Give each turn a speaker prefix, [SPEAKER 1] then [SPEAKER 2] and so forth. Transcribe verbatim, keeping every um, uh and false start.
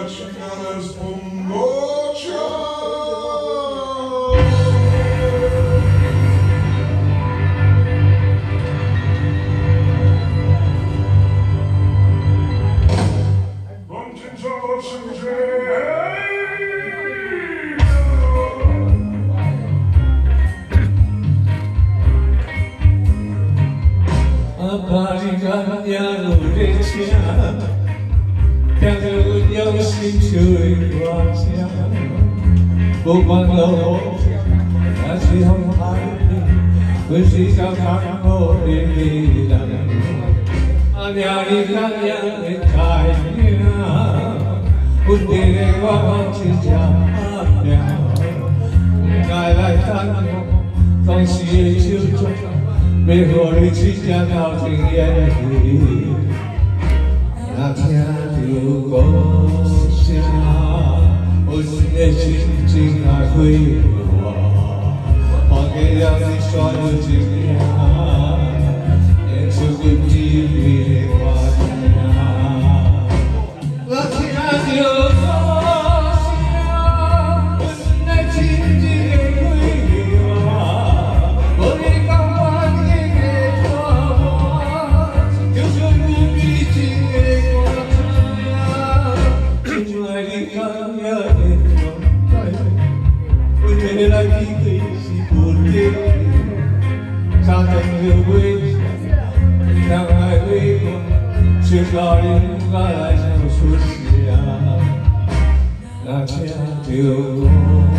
[SPEAKER 1] chicas pongocha.
[SPEAKER 2] Apariga yang urecia, yang yang sincere wajah, bukan lo masih hati, bersisa kamu di dalam, hanya ikan yang kaya, udah bawa cincanya, ngai tangan, kau siapa? 每个日子才到今夜里，那天就歌声，我的心情还会我，我给了你所有经验，演出个秘密的话题，那天就歌声，我的心情还会我，我的。 来比对是不对，常常就会当爱对我，却搞人家来想说是啊，那天就。